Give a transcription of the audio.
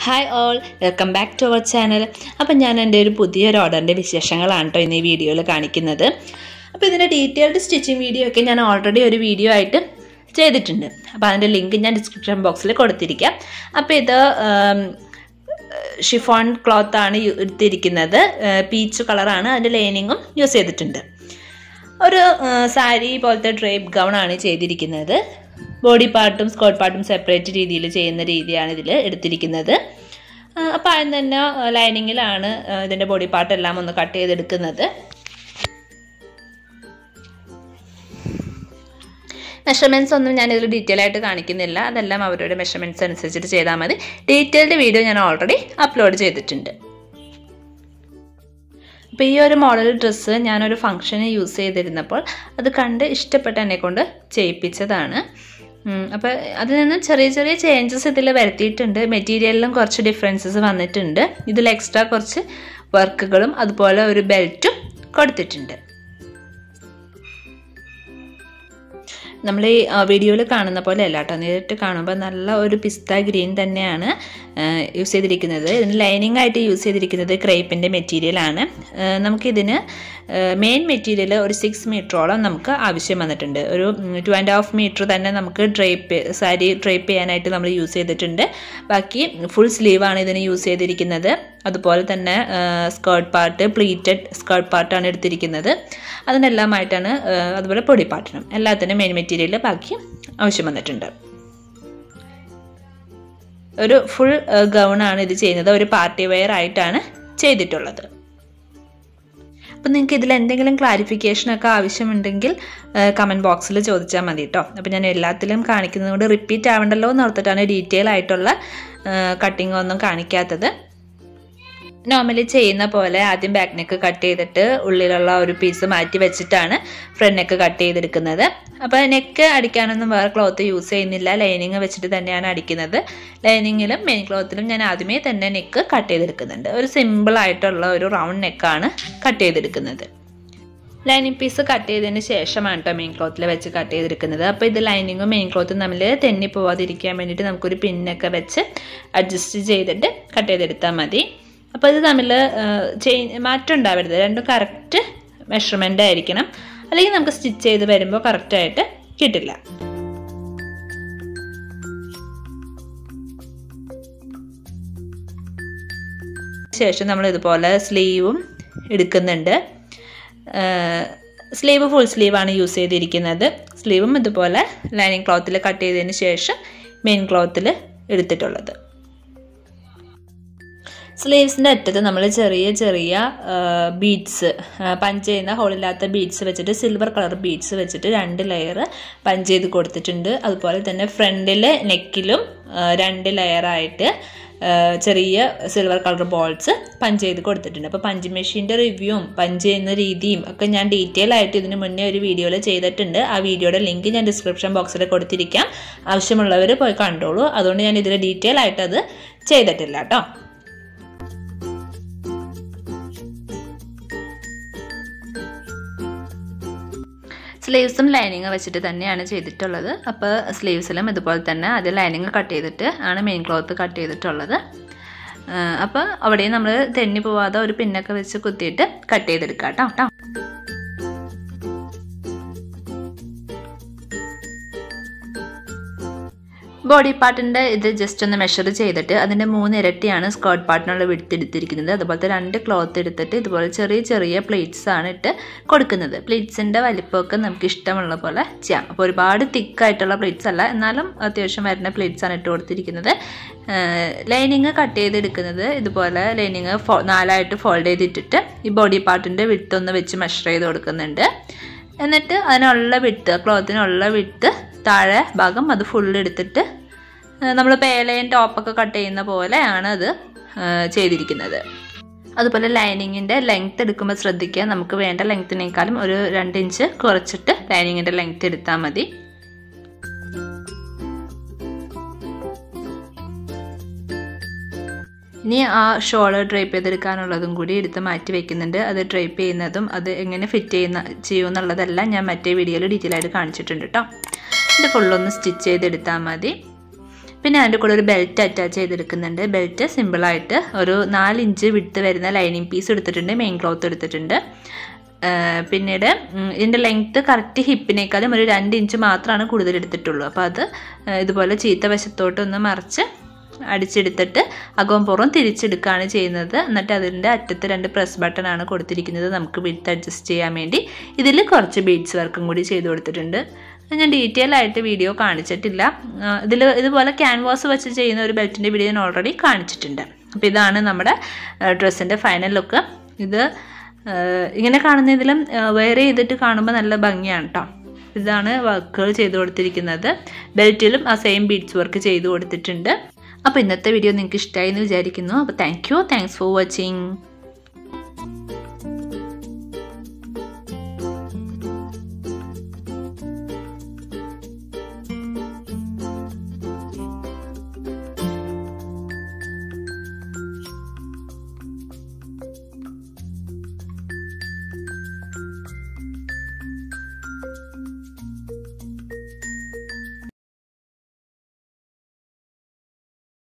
Hi all, welcome back to our channel. അപ്പോൾ ഞാൻ എൻ്റെ ഒരു പുതിയൊരു ഓർഡറിൻ്റെ വിശേഷങ്ങളാണ് ട്ടോ ഇന്ന് ഈ വീഡിയോയിൽ കാണിക്കുന്നത്. അപ്പോൾ ഇതിൻ്റെ ഡീറ്റെയിൽഡ് സ്റ്റിച്ചിങ് വീഡിയോ ഒക്കെ ഞാൻ ഓൾറെഡി ഒരു വീഡിയോ ആയിട്ട് ചെയ്തിട്ടുണ്ട്. അപ്പോൾ അതിൻ്റെ ലിങ്ക് ഞാൻ ഡിസ്ക്രിപ്ഷൻ ബോക്സിൽ കൊടുത്തിരിക്കാം. അപ്പോൾ ഇത് ഷിഫോൺ ക്ലോത്ത് ആണ് എടുത്തിരിക്കുന്നത്. പീച്ച് കളറാണ്, അതിൻ്റെ ലൈനിങ്ങും യൂസ് ചെയ്തിട്ടുണ്ട്. ഒരു സാരി പോലത്തെ ഡ്രേപ്പ് ഗൗൺ ആണ് ചെയ്തിരിക്കുന്നത്. ബോഡി പാർട്ടും സ്കേർട്ട് പാർട്ടും സെപ്പറേറ്റ് രീതിയിൽ ചെയ്യുന്ന രീതിയാണ് ഇതിൽ എടുത്തിരിക്കുന്നത്. അപ്പോൾ ആദ്യം തന്നെ ലൈനിങ്ങിലാണ് ഇതിൻ്റെ ബോഡി പാർട്ടെല്ലാം ഒന്ന് കട്ട് ചെയ്തെടുക്കുന്നത്. മെഷർമെൻറ്റ്സ് ഒന്നും ഞാനിതിൽ ഡീറ്റെയിൽ ആയിട്ട് കാണിക്കുന്നില്ല, അതെല്ലാം അവരുടെ മെഷർമെൻറ്റ്സ് അനുസരിച്ചിട്ട് ചെയ്താൽ മതി. ഡീറ്റെയിൽഡ് വീഡിയോ ഞാൻ ഓൾറെഡി അപ്ലോഡ് ചെയ്തിട്ടുണ്ട്. അപ്പോൾ ഈ ഒരു മോഡൽ ഡ്രസ്സ് ഞാനൊരു ഫംഗ്ഷന് യൂസ് ചെയ്തിരുന്നപ്പോൾ അത് കണ്ട് ഇഷ്ടപ്പെട്ട് എന്നെ കൊണ്ട് ചെയ്യിപ്പിച്ചതാണ്. അപ്പോൾ അതിൽ നിന്ന് ചെറിയ ചെറിയ ചേഞ്ചസ് ഇതിൽ വരുത്തിയിട്ടുണ്ട്. മെറ്റീരിയലിലും കുറച്ച് ഡിഫറൻസസ് വന്നിട്ടുണ്ട്. ഇതിൽ എക്സ്ട്രാ കുറച്ച് വർക്കുകളും അതുപോലെ ഒരു ബെൽറ്റും കൊടുത്തിട്ടുണ്ട്. നമ്മൾ ഈ വീഡിയോയിൽ കാണുന്ന പോലെ അല്ല കേട്ടോ, നേരിട്ട് കാണുമ്പോൾ നല്ല ഒരു പിസ്ത ഗ്രീൻ തന്നെയാണ് യൂസ് ചെയ്തിരിക്കുന്നത്. ഇതിന് ലൈനിങ് ആയിട്ട് യൂസ് ചെയ്തിരിക്കുന്നത് ക്രേപ്പിൻ്റെ മെറ്റീരിയലാണ്. നമുക്കിതിന് മെയിൻ മെറ്റീരിയൽ ഒരു 6 മീറ്ററോളം നമുക്ക് ആവശ്യം വന്നിട്ടുണ്ട്. ഒരു 2.5 മീറ്റർ തന്നെ നമുക്ക് സാരി ഡ്രേപ്പ് ചെയ്യാനായിട്ട് നമ്മൾ യൂസ് ചെയ്തിട്ടുണ്ട്. ബാക്കി ഫുൾ സ്ലീവാണ് ഇതിന് യൂസ് ചെയ്തിരിക്കുന്നത്. അതുപോലെ തന്നെ സ്കേർട്ട് പാർട്ട്, പ്ലീറ്റഡ് സ്കേർട്ട് പാർട്ടാണ് എടുത്തിരിക്കുന്നത്. അതിനെല്ലാമായിട്ടാണ്, അതുപോലെ പൊടി പാർട്ടിനും എല്ലാത്തിനും മെയിൻ മെറ്റീരിയൽ ബാക്കി ആവശ്യം വന്നിട്ടുണ്ട്. ഒരു ഫുൾ ഗൗണാണ് ഇത് ചെയ്യുന്നത്. ഒരു പാർട്ടി വെയർ ആയിട്ടാണ് ചെയ്തിട്ടുള്ളത്. അപ്പം നിങ്ങൾക്ക് ഇതിൽ എന്തെങ്കിലും ക്ലാരിഫിക്കേഷനൊക്കെ ആവശ്യമുണ്ടെങ്കിൽ കമൻറ്റ് ബോക്സിൽ ചോദിച്ചാൽ മതി കേട്ടോ. അപ്പോൾ ഞാൻ എല്ലാത്തിലും കാണിക്കുന്നത് കൊണ്ട് റിപ്പീറ്റ് ആവണ്ടല്ലോ എന്ന് ഓർത്തിട്ടാണ് ഡീറ്റെയിൽ ആയിട്ടുള്ള കട്ടിങ് ഒന്നും കാണിക്കാത്തത്. നോർമലി ചെയ്യുന്ന പോലെ ആദ്യം ബാക്ക് നെക്ക് കട്ട് ചെയ്തിട്ട് ഉള്ളിലുള്ള ഒരു പീസ് മാറ്റി വെച്ചിട്ടാണ് ഫ്രണ്ട് നെക്ക് കട്ട് ചെയ്തെടുക്കുന്നത്. അപ്പോൾ നെക്ക് അടിക്കാനൊന്നും വേറെ ക്ലോത്ത് യൂസ് ചെയ്യുന്നില്ല, ലൈനിങ് വെച്ചിട്ട് തന്നെയാണ് അടിക്കുന്നത്. ലൈനിങ്ങിലും മെയിൻ ക്ലോത്തിലും ഞാൻ ആദ്യമേ തന്നെ നെക്ക് കട്ട് ചെയ്തെടുക്കുന്നുണ്ട്. ഒരു സിമ്പിൾ ആയിട്ടുള്ള ഒരു റൗണ്ട് നെക്കാണ് കട്ട് ചെയ്തെടുക്കുന്നത്. ലൈനിങ് പീസ് കട്ട് ചെയ്തതിന് ശേഷമാണ് കേട്ടോ മെയിൻ ക്ലോത്തിൽ വെച്ച് കട്ട് ചെയ്തെടുക്കുന്നത്. അപ്പോൾ ഇത് ലൈനിങ്ങും മെയിൻ ക്ലോത്തും തമ്മിൽ തെന്നി പോവാതിരിക്കാൻ വേണ്ടിയിട്ട് നമുക്കൊരു പിന്നൊക്കെ വെച്ച് അഡ്ജസ്റ്റ് ചെയ്തിട്ട് കട്ട് ചെയ്തെടുത്താൽ മതി. അപ്പോൾ ഇത് തമ്മിൽ മാറ്റം ഉണ്ടാവരുത്, രണ്ടും കറക്റ്റ് മെഷർമെൻ്റ് ആയിരിക്കണം, അല്ലെങ്കിൽ നമുക്ക് സ്റ്റിച്ച് ചെയ്ത് വരുമ്പോൾ കറക്റ്റായിട്ട് കിട്ടില്ല. ശേഷം നമ്മൾ ഇതുപോലെ സ്ലീവും എടുക്കുന്നുണ്ട്. സ്ലീവ് ഫുൾ സ്ലീവാണ് യൂസ് ചെയ്തിരിക്കുന്നത്. സ്ലീവും ഇതുപോലെ ലൈനിങ് ക്ലോത്തിൽ കട്ട് ചെയ്തതിന് ശേഷം മെയിൻ ക്ലോത്തിൽ എടുത്തിട്ടുള്ളത്. സ്ലീവ്സിൻ്റെ അറ്റത്ത് നമ്മൾ ചെറിയ ചെറിയ ബീഡ്സ്, പഞ്ച് ചെയ്യുന്ന ഹോളില്ലാത്ത ബീഡ്സ് വെച്ചിട്ട്, സിൽവർ കളർ ബീഡ്സ് വെച്ചിട്ട് 2 ലെയർ പഞ്ച് ചെയ്ത് കൊടുത്തിട്ടുണ്ട്. അതുപോലെ തന്നെ ഫ്രണ്ടിൽ നെക്കിലും 2 ലെയറായിട്ട് ചെറിയ സിൽവർ കളർ ബോൾസ് പഞ്ച് ചെയ്ത് കൊടുത്തിട്ടുണ്ട്. അപ്പോൾ പഞ്ച് മെഷീൻ്റെ റിവ്യൂവും പഞ്ച് ചെയ്യുന്ന രീതിയും ഒക്കെ ഞാൻ ഡീറ്റെയിൽ ആയിട്ട് ഇതിന് മുന്നേ ഒരു വീഡിയോയിൽ ചെയ്തിട്ടുണ്ട്. ആ വീഡിയോയുടെ ലിങ്ക് ഞാൻ ഡിസ്ക്രിപ്ഷൻ ബോക്സിൽ കൊടുത്തിരിക്കാം, ആവശ്യമുള്ളവർ പോയി കണ്ടോളൂ. അതുകൊണ്ട് ഞാൻ ഇതിൽ ഡീറ്റെയിൽ ആയിട്ട് അത് ചെയ്തിട്ടില്ല കേട്ടോ. സ്ലീവ്സും ലൈനിങ് വെച്ചിട്ട് തന്നെയാണ് ചെയ്തിട്ടുള്ളത്. അപ്പോൾ സ്ലീവ്സിലും ഇതുപോലെ തന്നെ അത് ലൈനിങ് കട്ട് ചെയ്തിട്ട് ആണ് മെയിൻ ക്ലോത്ത് കട്ട് ചെയ്തിട്ടുള്ളത്. അപ്പോൾ അവിടെയും നമ്മൾ തെന്നി പോവാതെ ഒരു പിന്നൊക്കെ വെച്ച് കുത്തിയിട്ട് കട്ട് ചെയ്തെടുക്കാം കേട്ടോ. ബോഡി പാർട്ടിൻ്റെ ഇത് ജസ്റ്റ് ഒന്ന് മെഷർ ചെയ്തിട്ട് അതിൻ്റെ 3 ഇരട്ടിയാണ് സ്കേർട്ട് പാർട്ടിനുള്ള വിഡ്ത്ത് എടുത്തിരിക്കുന്നത്. അതുപോലത്തെ 2 ക്ലോത്ത് എടുത്തിട്ട് ഇതുപോലെ ചെറിയ ചെറിയ പ്ലേറ്റ്സ് ആണ് ഇട്ട് കൊടുക്കുന്നത്. പ്ലേറ്റ്സിൻ്റെ വലിപ്പമൊക്കെ നമുക്ക് ഇഷ്ടമുള്ള പോലെ ചെയ്യാം. അപ്പോൾ ഒരുപാട് തിക്കായിട്ടുള്ള പ്ലേറ്റ്സ് അല്ല, എന്നാലും അത്യാവശ്യം വരുന്ന പ്ലേറ്റ്സ് ആണ് ഇട്ട് കൊടുത്തിരിക്കുന്നത്. ലൈനിങ് കട്ട് ചെയ്തെടുക്കുന്നത് ഇതുപോലെ ലൈനിങ് 4ആയിട്ട് ഫോൾഡ് ചെയ്തിട്ടിട്ട് ഈ ബോഡി പാർട്ടിൻ്റെ വിഡ്ത്ത് ഒന്ന് വെച്ച് മെഷർ ചെയ്ത് കൊടുക്കുന്നുണ്ട്. എന്നിട്ട് അതിനുള്ള വിഡ്ത്ത്, ക്ലോത്തിനുള്ള വിഡ്ത്ത് താഴെ ഭാഗം അത് ഫുള്ള് എടുത്തിട്ട് നമ്മൾ പേലയും ടോപ്പൊക്കെ കട്ട് ചെയ്യുന്ന പോലെയാണ് അത് ചെയ്തിരിക്കുന്നത്. അതുപോലെ ലൈനിങ്ങിൻ്റെ ലെങ്ത്ത് എടുക്കുമ്പോൾ ശ്രദ്ധിക്കുക, നമുക്ക് വേണ്ട ലെങ്ത്തിനേക്കാളും ഒരു 2 ഇഞ്ച് കുറച്ചിട്ട് ലൈനിങ്ങിൻ്റെ ലെങ്ത്ത് എടുത്താൽ മതി. ഇനി ആ ഷോള് ഡ്രൈപ്പ് ചെയ്തെടുക്കാനുള്ളതും കൂടി എടുത്ത് മാറ്റി വെക്കുന്നുണ്ട്. അത് ഡ്രൈപ്പ് ചെയ്യുന്നതും അത് എങ്ങനെ ഫിറ്റ് ചെയ്യുമെന്നുള്ളതെല്ലാം ഞാൻ മറ്റേ വീഡിയോയിൽ ഡീറ്റെയിൽ ആയിട്ട് കാണിച്ചിട്ടുണ്ട് കേട്ടോ. ഇത് ഫുള്ളൊന്ന് സ്റ്റിച്ച് ചെയ്തെടുത്താൽ മതി. പിന്നെ അതിൻ്റെ കൂടെ ഒരു ബെൽറ്റ് അറ്റാച്ച് ചെയ്തെടുക്കുന്നുണ്ട്. ബെൽറ്റ് സിമ്പിളായിട്ട് ഒരു 4 ഇഞ്ച് വിഡ്ത്ത് വരുന്ന ലൈനിങ് പീസ് എടുത്തിട്ടുണ്ട്, മെയിൻ ക്ലോത്ത് എടുത്തിട്ടുണ്ട്. പിന്നീട് ഇതിൻ്റെ ലെങ്ത്ത് കറക്റ്റ് ഹിപ്പിനേക്കാളും ഒരു 2 ഇഞ്ച് മാത്രമാണ് കൂടുതൽ എടുത്തിട്ടുള്ളൂ. അപ്പോൾ അത് ഇതുപോലെ ചീത്ത വശത്തോട്ടൊന്ന് മറിച്ച് അടിച്ചെടുത്തിട്ട് അകവും പുറവും തിരിച്ചെടുക്കുകയാണ് ചെയ്യുന്നത്. എന്നിട്ട് അതിൻ്റെ അറ്റത്ത് 2 പ്രസ് ബട്ടൺ ആണ് കൊടുത്തിരിക്കുന്നത് നമുക്ക് വിഡ്ത്ത് അഡ്ജസ്റ്റ് ചെയ്യാൻ വേണ്ടി. ഇതിൽ കുറച്ച് ബീഡ്സ് വർക്കും കൂടി ചെയ്ത് കൊടുത്തിട്ടുണ്ട്. ഞാൻ ഡീറ്റെയിൽ ആയിട്ട് വീഡിയോ കാണിച്ചിട്ടില്ല. ഇതുപോലെ ക്യാൻവാസ് വെച്ച് ചെയ്യുന്ന ഒരു ബെൽറ്റിൻ്റെ വീഡിയോ ഞാൻ ഓൾറെഡി കാണിച്ചിട്ടുണ്ട്. അപ്പോൾ ഇതാണ് നമ്മുടെ ഡ്രസ്സിൻ്റെ ഫൈനൽ ലുക്ക്. ഇത് ഇങ്ങനെ കാണുന്നതിലും വെയർ ചെയ്തിട്ട് കാണുമ്പോൾ നല്ല ഭംഗിയാണ് കേട്ടോ. ഇതാണ് വർക്കുകൾ ചെയ്ത് കൊടുത്തിരിക്കുന്നത്. ബെൽറ്റിലും ആ സെയിം ബീഡ്സ് വർക്ക് ചെയ്ത് കൊടുത്തിട്ടുണ്ട്. അപ്പോൾ ഇന്നത്തെ വീഡിയോ നിങ്ങൾക്ക് ഇഷ്ടമായി എന്ന് വിചാരിക്കുന്നു. അപ്പോൾ താങ്ക്സ് ഫോർ വാച്ചിങ്.